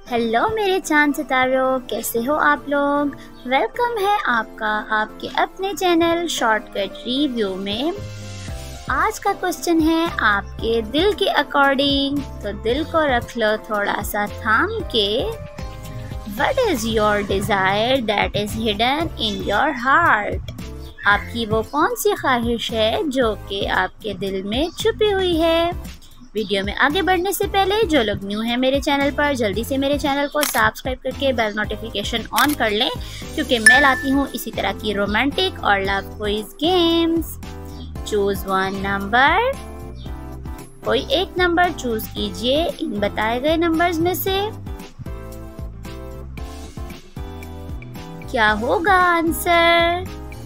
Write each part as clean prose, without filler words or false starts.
Hello मेरे चांद सितारों, कैसे हो आप लोग। वेलकम है आपका आपके अपने चैनल शॉर्टकट रिव्यू में। आज का क्वेश्चन है आपके दिल के अकॉर्डिंग, तो दिल को रख लो थोड़ा सा थाम के। What is your desire that is hidden in your heart? आपकी वो कौन सी ख्वाहिश है जो कि आपके दिल में छुपी हुई है। वीडियो में आगे बढ़ने से पहले जो लोग न्यू हैं मेरे चैनल पर, जल्दी से मेरे चैनल को सब्सक्राइब करके बेल नोटिफिकेशन ऑन कर लें, क्योंकि मैं लाती हूँ इसी तरह की रोमांटिक और love quiz games. Choose one number, कोई एक नंबर चूज कीजिए इन बताए गए नंबर्स में से। क्या होगा आंसर?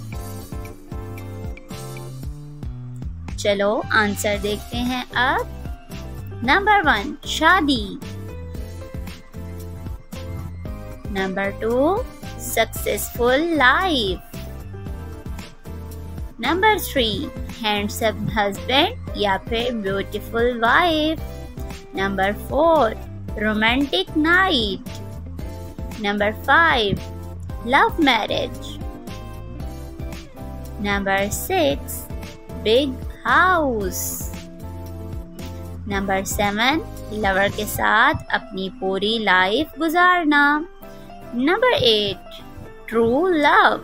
चलो आंसर देखते हैं अब। नंबर 1 शादी, number 2 successful life, number 3 handsome husband या फिर beautiful wife, number 4 romantic night, number 5 love marriage, number 6 big house, number 7 lover के साथ अपनी पूरी लाइफ गुजारना, number 8 true love,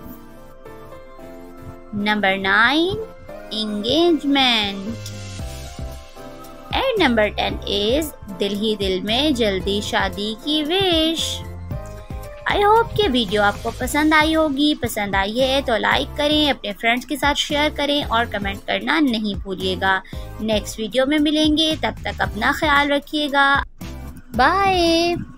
number 9 engagement, and number 10 is दिल ही दिल में जल्दी शादी की विश। आई होप कि वीडियो आपको पसंद आई होगी। पसंद आई है तो लाइक करें, अपने फ्रेंड्स के साथ शेयर करें और कमेंट करना नहीं भूलिएगा। नेक्स्ट वीडियो में मिलेंगे, तब तक अपना ख्याल रखिएगा। बाय।